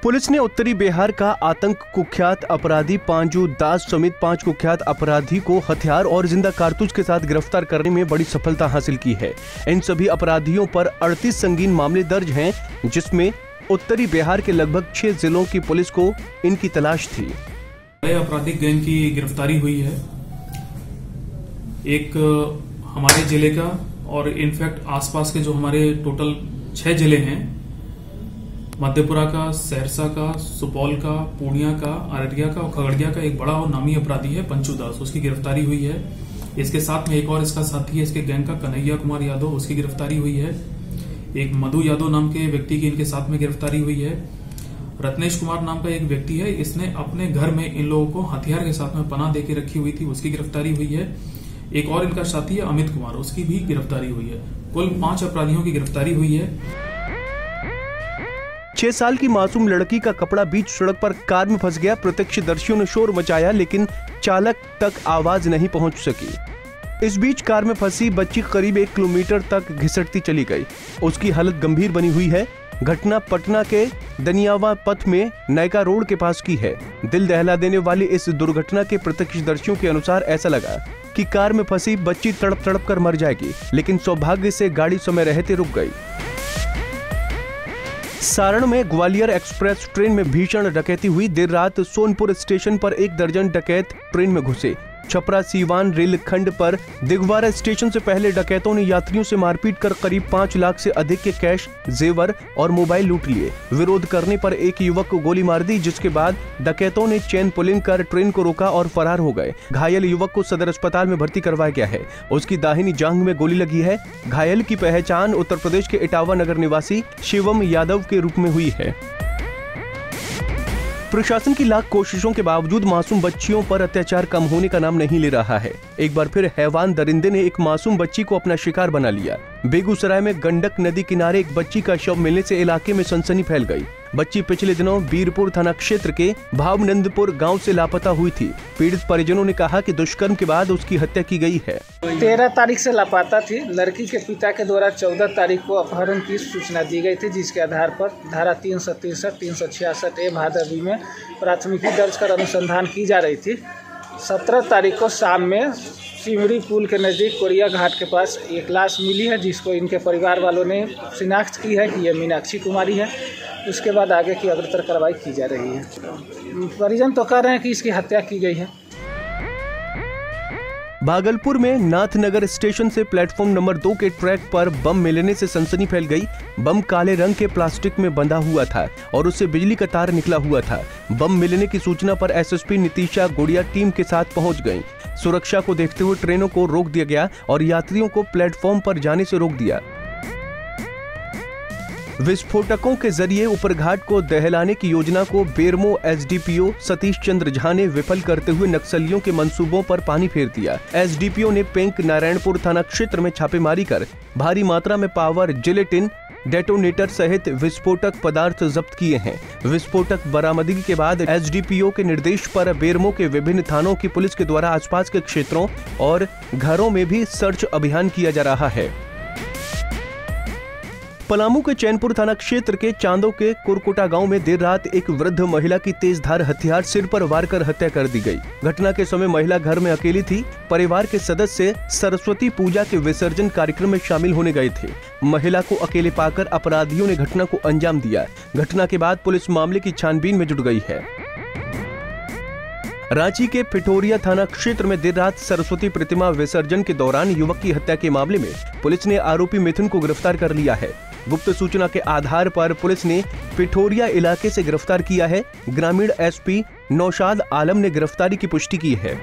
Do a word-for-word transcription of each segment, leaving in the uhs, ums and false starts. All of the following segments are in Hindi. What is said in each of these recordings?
पुलिस ने उत्तरी बिहार का आतंक कुख्यात अपराधी पांजू दास समेत पांच कुख्यात अपराधी को हथियार और जिंदा कारतूस के साथ गिरफ्तार करने में बड़ी सफलता हासिल की है। इन सभी अपराधियों पर अड़तीस संगीन मामले दर्ज हैं, जिसमें उत्तरी बिहार के लगभग छह जिलों की पुलिस को इनकी तलाश थी। आपराधिक गैंग की गिरफ्तारी हुई है, एक हमारे जिले का और इनफैक्ट आसपास के जो हमारे टोटल छह जिले हैं, मधेपुरा का, सहरसा का, सुपौल का, पूर्णिया का, अररिया का और खगड़िया का एक बड़ा और नामी अपराधी है पंचू दास, उसकी गिरफ्तारी हुई है। इसके साथ में एक और इसका साथी है इसके गैंग का कन्हैया कुमार यादव, उसकी गिरफ्तारी हुई है। एक मधु यादव नाम के व्यक्ति की इनके साथ में गिरफ्तारी हुई है। रत्नेश कुमार नाम का एक व्यक्ति है, इसने अपने घर में इन लोगों को हथियार के साथ में पनाह देके रखी हुई थी, उसकी गिरफ्तारी हुई है। एक और इनका साथी है अमित कुमार, उसकी भी गिरफ्तारी हुई है। कुल पांच अपराधियों की गिरफ्तारी हुई है। छह साल की मासूम लड़की का कपड़ा बीच सड़क पर कार में फंस गया। प्रत्यक्षदर्शियों ने शोर मचाया, लेकिन चालक तक आवाज नहीं पहुंच सकी। इस बीच कार में फंसी बच्ची करीब एक किलोमीटर तक घिसटती चली गई। उसकी हालत गंभीर बनी हुई है। घटना पटना के दनियावा पथ में नायका रोड के पास की है। दिल दहला देने वाली इस दुर्घटना के प्रत्यक्षदर्शियों के अनुसार ऐसा लगा कि कार में फंसी बच्ची तड़प तड़प कर मर जाएगी, लेकिन सौभाग्य से गाड़ी समय रहते रुक गई। सारण में ग्वालियर एक्सप्रेस ट्रेन में भीषण डकैती हुई। देर रात सोनपुर स्टेशन पर एक दर्जन डकैत ट्रेन में घुसे। छपरा सीवान रेलखंड पर दिगवारा स्टेशन से पहले डकैतों ने यात्रियों से मारपीट कर करीब पाँच लाख से अधिक के कैश, जेवर और मोबाइल लूट लिए। विरोध करने पर एक युवक को गोली मार दी, जिसके बाद डकैतों ने चेन पुलिंग कर ट्रेन को रोका और फरार हो गए। घायल युवक को सदर अस्पताल में भर्ती करवाया गया है। उसकी दाहिनी जांघ में गोली लगी है। घायल की पहचान उत्तर प्रदेश के इटावा नगर निवासी शिवम यादव के रूप में हुई है। प्रशासन की लाख कोशिशों के बावजूद मासूम बच्चियों पर अत्याचार कम होने का नाम नहीं ले रहा है। एक बार फिर हैवान दरिंदे ने एक मासूम बच्ची को अपना शिकार बना लिया। बेगूसराय में गंडक नदी किनारे एक बच्ची का शव मिलने से इलाके में सनसनी फैल गई। बच्ची पिछले दिनों बीरपुर थाना क्षेत्र के भावनंदपुर गांव से लापता हुई थी। पीड़ित परिजनों ने कहा कि दुष्कर्म के बाद उसकी हत्या की गई है। तेरह तारीख से लापता थी। लड़की के पिता के द्वारा चौदह तारीख को अपहरण की सूचना दी गई थी, जिसके आधार पर धारा तीन सौ तिरसठ तीन सौ छियासठ ए भादवी में प्राथमिकी दर्ज कर अनुसंधान की जा रही थी। सत्रह तारीख को शाम में सिमरी पुल के नज़दीक कोरिया घाट के पास एक लाश मिली है, जिसको इनके परिवार वालों ने शिनाख्त की है कि यह मीनाक्षी कुमारी है। उसके बाद आगे की अग्रतर कार्रवाई की जा रही है। परिजन तो कह रहे हैं कि इसकी हत्या की गई है। भागलपुर में नाथनगर स्टेशन से प्लेटफॉर्म नंबर दो के ट्रैक पर बम मिलने से सनसनी फैल गई। बम काले रंग के प्लास्टिक में बंधा हुआ था और उससे बिजली का तार निकला हुआ था। बम मिलने की सूचना पर एसएसपी नितिशा गुड़िया टीम के साथ पहुंच गईं। सुरक्षा को देखते हुए ट्रेनों को रोक दिया गया और यात्रियों को प्लेटफॉर्म पर जाने से रोक दिया। विस्फोटकों के जरिए ऊपरघाट को दहलाने की योजना को बेरमो एसडीपीओ सतीश चंद्र झा ने विफल करते हुए नक्सलियों के मंसूबों पर पानी फेर दिया। एसडीपीओ ने पेंक नारायणपुर थाना क्षेत्र में छापेमारी कर भारी मात्रा में पावर, जिलेटिन, डेटोनेटर सहित विस्फोटक पदार्थ जब्त किए हैं। विस्फोटक बरामदगी के बाद एसडीपीओ के निर्देश पर बेरमो के विभिन्न थानों की पुलिस के द्वारा आसपास के क्षेत्रों और घरों में भी सर्च अभियान किया जा रहा है। पलामू के चैनपुर थाना क्षेत्र के चांदो के कुरकुटा गांव में देर रात एक वृद्ध महिला की तेजधार हथियार सिर पर वार कर हत्या कर दी गई। घटना के समय महिला घर में अकेली थी। परिवार के सदस्य सरस्वती पूजा के विसर्जन कार्यक्रम में शामिल होने गए थे। महिला को अकेले पाकर अपराधियों ने घटना को अंजाम दिया। घटना के बाद पुलिस मामले की छानबीन में जुट गई है। रांची के पिठोरिया थाना क्षेत्र में देर रात सरस्वती प्रतिमा विसर्जन के दौरान युवक की हत्या के मामले में पुलिस ने आरोपी मिथुन को गिरफ्तार कर लिया है। गुप्त सूचना के आधार पर पुलिस ने पिठोरिया इलाके से गिरफ्तार किया है। ग्रामीण एसपी नौशाद आलम ने गिरफ्तारी की पुष्टि की है।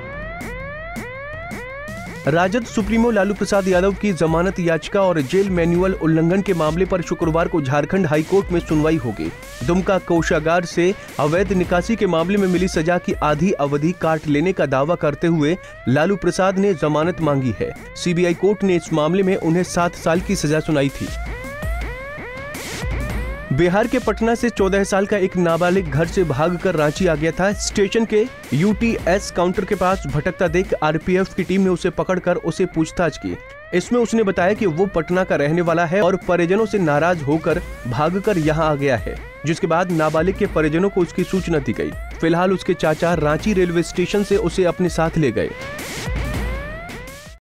राजद सुप्रीमो लालू प्रसाद यादव की जमानत याचिका और जेल मैनुअल उल्लंघन के मामले पर शुक्रवार को झारखंड हाईकोर्ट में सुनवाई होगी। दुमका कोषागार से अवैध निकासी के मामले में मिली सजा की आधी अवधि काट लेने का दावा करते हुए लालू प्रसाद ने जमानत मांगी है। सीबीआई कोर्ट ने इस मामले में उन्हें सात साल की सजा सुनाई थी। बिहार के पटना से चौदह साल का एक नाबालिग घर से भागकर रांची आ गया था। स्टेशन के यूटीएस काउंटर के पास भटकता देख आरपीएफ की टीम ने उसे पकड़कर उसे पूछताछ की। इसमें उसने बताया कि वो पटना का रहने वाला है और परिजनों से नाराज होकर भागकर यहाँ आ गया है, जिसके बाद नाबालिग के परिजनों को उसकी सूचना दी गई। फिलहाल उसके चाचा रांची रेलवे स्टेशन से उसे अपने साथ ले गए।